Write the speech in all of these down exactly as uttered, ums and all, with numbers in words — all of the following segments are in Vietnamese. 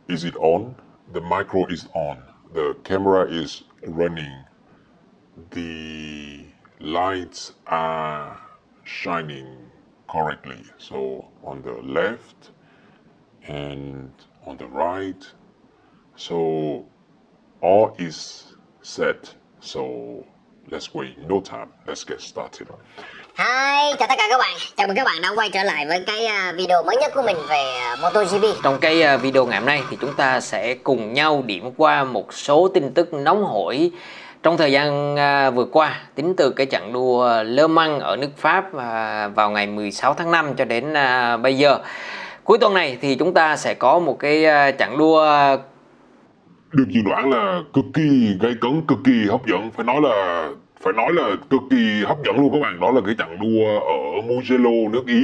is it on? The micro is on. The camera is running. The lights are shining correctly. So on the left and on the right. So all is set. So let's wait no time. Let's get started. Hi, chào tất cả các bạn. Chào mừng các bạn đã quay trở lại với cái video mới nhất của mình về MotoGP. Trong cái video ngày hôm nay thì chúng ta sẽ cùng nhau điểm qua một số tin tức nóng hổi trong thời gian vừa qua, tính từ cái trận đua Le Mans ở nước Pháp vào ngày mười sáu tháng năm cho đến bây giờ. Cuối tuần này thì chúng ta sẽ có một cái trận đua được dự đoán là cực kỳ gay cấn, cực kỳ hấp dẫn, phải nói là phải nói là cực kỳ hấp dẫn luôn các bạn. Đó là cái trận đua ở Mugello, nước Ý.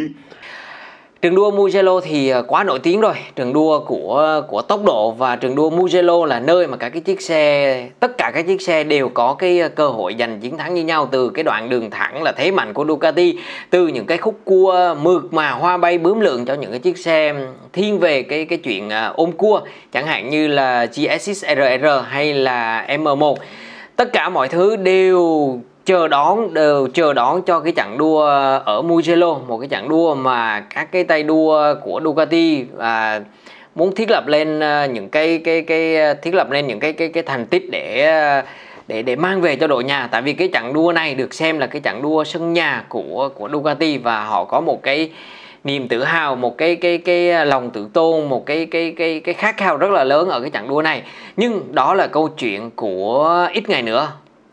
Trường đua Mugello thì quá nổi tiếng rồi, trường đua của của tốc độ, và trường đua Mugello là nơi mà cả cái chiếc xe tất cả các chiếc xe đều có cái cơ hội giành chiến thắng như nhau, từ cái đoạn đường thẳng là thế mạnh của Ducati, từ những cái khúc cua mượt mà hoa bay bướm lượn cho những cái chiếc xe thiên về cái cái chuyện ôm cua, chẳng hạn như là giê ét ích rờ rờ hay là em một. Tất cả mọi thứ đều chờ đón đều chờ đón cho cái trận đua ở Mugello, một cái trận đua mà các cái tay đua của Ducati à, muốn thiết lập lên những cái cái cái thiết lập lên những cái cái cái thành tích để để để mang về cho đội nhà. Tại vì cái trận đua này được xem là cái trận đua sân nhà của của Ducati, và họ có một cái niềm tự hào, một cái cái cái lòng tự tôn, một cái cái cái cái khát khao rất là lớn ở cái trận đua này. Nhưng đó là câu chuyện của ít ngày nữa.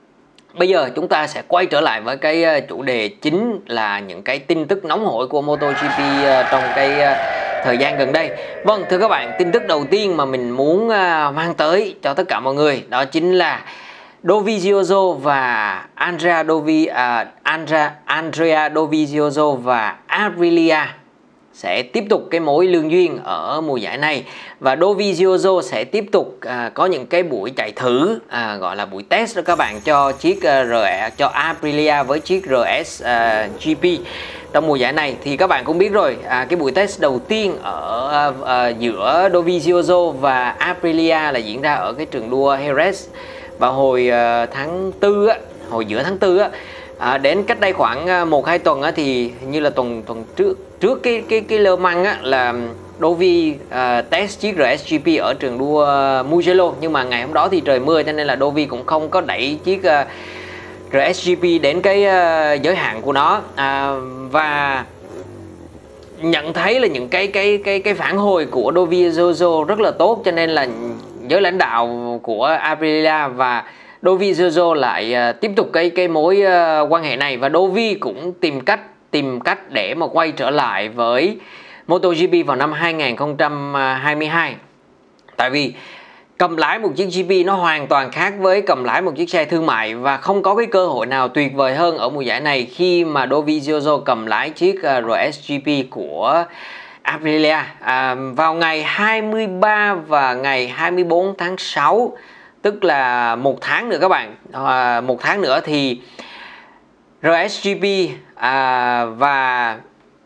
Bây giờ chúng ta sẽ quay trở lại với cái chủ đề chính là những cái tin tức nóng hổi của MotoGP trong cái thời gian gần đây. Vâng, thưa các bạn, tin tức đầu tiên mà mình muốn mang tới cho tất cả mọi người đó chính là Dovizioso và Andrea Dovi, uh, Andrea, Andrea Dovizioso và Aprilia sẽ tiếp tục cái mối lương duyên ở mùa giải này, và Dovizioso sẽ tiếp tục à, có những cái buổi chạy thử à, gọi là buổi test đó các bạn, cho chiếc à, R cho Aprilia với chiếc rờ ét à, giê pê trong mùa giải này. Thì các bạn cũng biết rồi, à, cái buổi test đầu tiên ở à, à, giữa Dovizioso và Aprilia là diễn ra ở cái trường đua Jerez vào hồi à, tháng tư á, hồi giữa tháng tư á. À, đến cách đây khoảng một hai tuần á, thì như là tuần tuần trước trước cái cái cái Le Mans á, là Dovi uh, test chiếc rờ ét giê pê ở trường đua Mugello, nhưng mà ngày hôm đó thì trời mưa cho nên là Dovi cũng không có đẩy chiếc uh, rờ ét giê pê đến cái uh, giới hạn của nó, à, và nhận thấy là những cái cái cái cái phản hồi của Dovizioso rất là tốt, cho nên là giới lãnh đạo của Aprilia và Dovizioso lại uh, tiếp tục cái cái mối uh, quan hệ này, và Dovi cũng tìm cách tìm cách để mà quay trở lại với MotoGP vào năm hai nghìn không trăm hai mươi hai. Tại vì cầm lái một chiếc giê pê nó hoàn toàn khác với cầm lái một chiếc xe thương mại, và không có cái cơ hội nào tuyệt vời hơn ở mùa giải này khi mà Dovizioso cầm lái chiếc uh, rờ ét giê pê của Aprilia à, vào ngày hai mươi ba và ngày hai mươi bốn tháng sáu, tức là một tháng nữa các bạn, à, một tháng nữa thì rờ ét giê pê à, và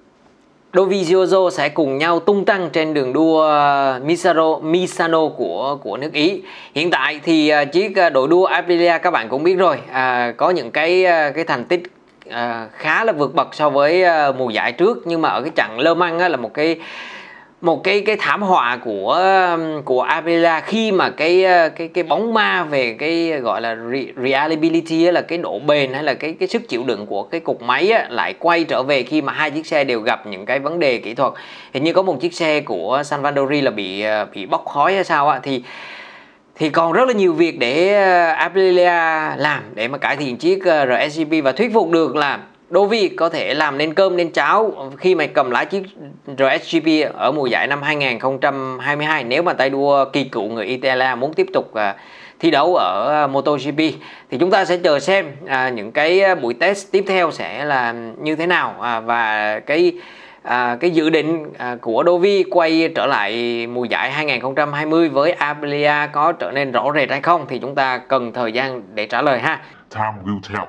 Dovizioso sẽ cùng nhau tung tăng trên đường đua Misano, Misano của của nước Ý. Hiện tại thì uh, chiếc uh, đội đua Aprilia các bạn cũng biết rồi, à, có những cái uh, cái thành tích uh, khá là vượt bậc so với uh, mùa giải trước, nhưng mà ở cái trận Le Mans á, là một cái một cái cái thảm họa của của Aprilia, khi mà cái cái cái bóng ma về cái gọi là reliability là cái độ bền hay là cái cái sức chịu đựng của cái cục máy á, lại quay trở về khi mà hai chiếc xe đều gặp những cái vấn đề kỹ thuật. Hình như có một chiếc xe của Salvadori là bị bị bốc khói hay sao á, thì thì còn rất là nhiều việc để Aprilia làm để mà cải thiện chiếc rờ ét giê pê và thuyết phục được là Dovi có thể làm nên cơm nên cháo khi mà cầm lái chiếc rờ ét giê pê ở mùa giải năm hai nghìn không trăm hai mươi hai, nếu mà tay đua kỳ cựu người Italia muốn tiếp tục uh, thi đấu ở MotoGP. Thì chúng ta sẽ chờ xem uh, những cái buổi test tiếp theo sẽ là như thế nào, uh, và cái uh, cái dự định uh, của Dovi quay trở lại mùa giải hai nghìn không trăm hai mươi với Aprilia có trở nên rõ rệt hay không thì chúng ta cần thời gian để trả lời ha. Time will tell.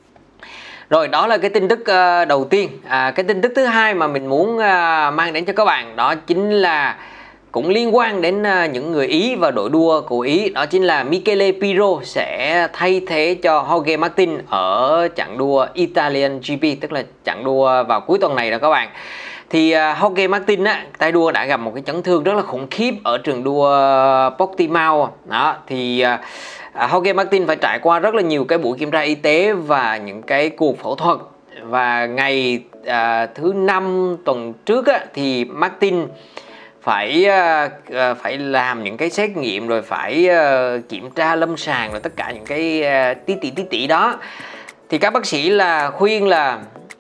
Rồi, đó là cái tin tức uh, đầu tiên. à, Cái tin tức thứ hai mà mình muốn uh, mang đến cho các bạn đó chính là cũng liên quan đến những người Ý và đội đua của Ý, đó chính là Michele Pirro sẽ thay thế cho Jorge Martin ở chặng đua Italian giê pê, tức là chặng đua vào cuối tuần này đó các bạn. Thì uh, Jorge Martin á, tay đua đã gặp một cái chấn thương rất là khủng khiếp ở trường đua Portimao đó. Thì uh, uh, Jorge Martin phải trải qua rất là nhiều cái buổi kiểm tra y tế và những cái cuộc phẫu thuật. Và ngày uh, thứ năm tuần trước á, thì Martin phải uh, uh, phải làm những cái xét nghiệm, rồi phải uh, kiểm tra lâm sàng, rồi tất cả những cái uh, tí tỉ tí tỉ đó. Thì các bác sĩ là khuyên là,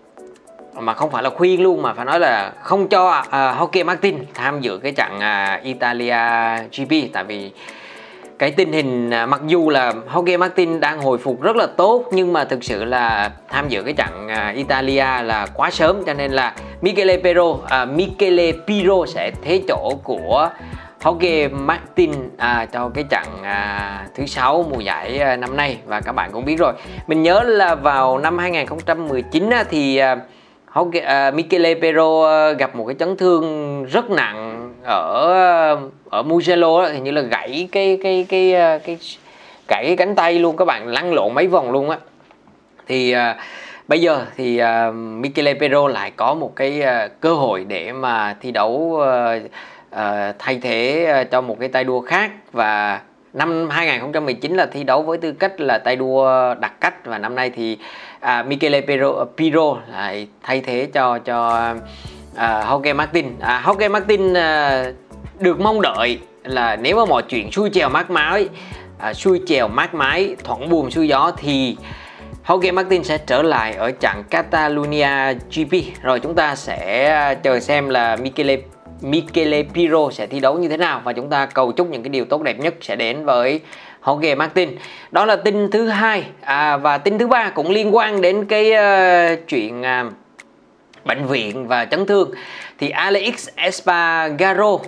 mà không phải là khuyên luôn mà phải nói là không cho uh, Jorge Martin tham dự cái chặng uh, Italia giê pê, tại vì cái tình hình uh, mặc dù là Jorge Martin đang hồi phục rất là tốt, nhưng mà thực sự là tham dự cái chặng uh, Italia là quá sớm, cho nên là Michele Pirro uh, Michele Pirro sẽ thế chỗ của Jorge Martin à, cho cái chặng à, thứ sáu mùa giải à, năm nay. Và các bạn cũng biết rồi, mình nhớ là vào năm hai nghìn không trăm mười chín á, thì à, Jorge, à, Michele Pirro à, gặp một cái chấn thương rất nặng ở ở Mugello, hình như là gãy cái cái cái cái, cái gãy cái cánh tay luôn các bạn, lăn lộn mấy vòng luôn á. Thì à, bây giờ thì uh, Michele Pirro lại có một cái uh, cơ hội để mà thi đấu uh, uh, thay thế uh, cho một cái tay đua khác. Và năm hai nghìn không trăm mười chín là thi đấu với tư cách là tay đua đặc cách, và năm nay thì uh, Michele Pirro, Pirro lại thay thế cho cho uh, Jorge Martin. Uh, Jorge Martin uh, được mong đợi là nếu mà mọi chuyện xuôi chèo mát mái, uh, xuôi chèo mát mái, thuận buồm xuôi gió thì Jorge Martin sẽ trở lại ở chặng Catalonia giê pê. Rồi chúng ta sẽ chờ xem là Michele, Michele Pirro sẽ thi đấu như thế nào, và chúng ta cầu chúc những cái điều tốt đẹp nhất sẽ đến với Jorge Martin. Đó là tin thứ hai. À, và tin thứ ba cũng liên quan đến cái uh, chuyện uh, bệnh viện và chấn thương. Thì Alex Espargaro uh,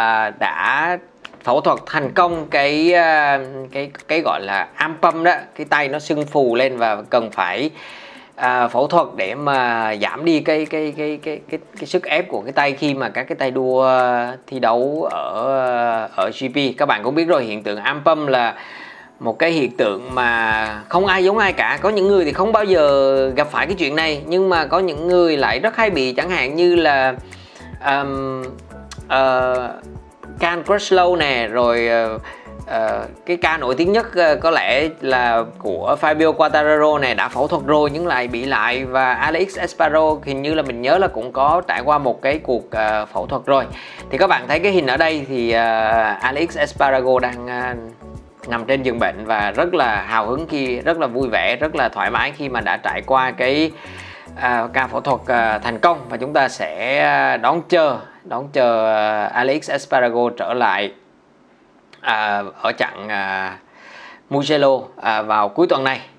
đã phẫu thuật thành công cái cái cái gọi là am pump đó, cái tay nó sưng phù lên và cần phải à, phẫu thuật để mà giảm đi cái cái cái cái cái cái sức ép của cái tay khi mà các cái tay đua thi đấu ở ở giê pê. Các bạn cũng biết rồi, hiện tượng am pump là một cái hiện tượng mà không ai giống ai cả. Có những người thì không bao giờ gặp phải cái chuyện này, nhưng mà có những người lại rất hay bị, chẳng hạn như là um, uh, Cal Crutchlow nè, rồi uh, uh, cái ca nổi tiếng nhất uh, có lẽ là của Fabio Quartararo này, đã phẫu thuật rồi nhưng lại bị lại. Và Alex Espargaro hình như là mình nhớ là cũng có trải qua một cái cuộc uh, phẫu thuật rồi. Thì các bạn thấy cái hình ở đây thì uh, Alex Espargaro đang uh, nằm trên giường bệnh và rất là hào hứng, khi rất là vui vẻ, rất là thoải mái khi mà đã trải qua cái uh, ca phẫu thuật uh, thành công. Và chúng ta sẽ uh, đón chờ đón chờ uh, Alex Espargaro trở lại uh, ở chặng uh, Mugello uh, vào cuối tuần này.